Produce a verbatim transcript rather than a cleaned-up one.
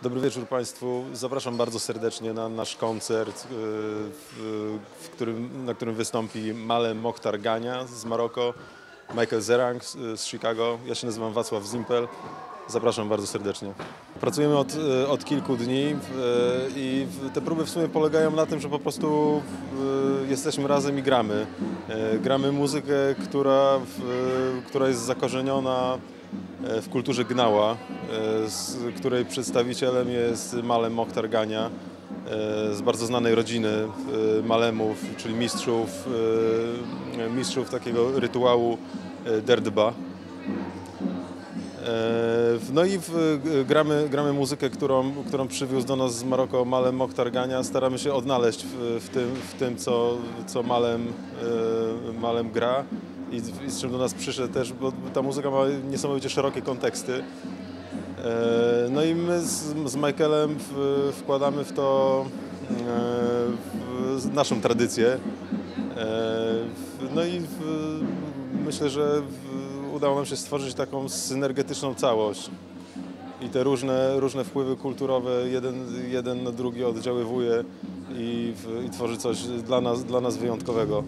Dobry wieczór Państwu. Zapraszam bardzo serdecznie na nasz koncert, w, w którym, na którym wystąpi Malem Mokhtar Gania z Maroko, Michael Zerang z Chicago. Ja się nazywam Wacław Zimpel. Zapraszam bardzo serdecznie. Pracujemy od, od kilku dni i te próby w sumie polegają na tym, że po prostu jesteśmy razem i gramy. Gramy muzykę, która, która jest zakorzeniona w kulturze Gnała, z której przedstawicielem jest Malem Mokhtar Gania, z bardzo znanej rodziny Malemów, czyli mistrzów, mistrzów takiego rytuału Derdba. No i w, gramy, gramy muzykę, którą, którą przywiózł do nas z Maroko Malem Mokhtar Gania. Staramy się odnaleźć w, w tym, w tym co, co Malem, Malem gra. I, I z czym do nas przyszedł też, bo ta muzyka ma niesamowicie szerokie konteksty. No i my z, z Michaelem w, wkładamy w to w naszą tradycję. No i w, myślę, że udało nam się stworzyć taką synergetyczną całość. I te różne, różne wpływy kulturowe jeden, jeden na drugi oddziaływuje i, i tworzy coś dla nas, dla nas wyjątkowego.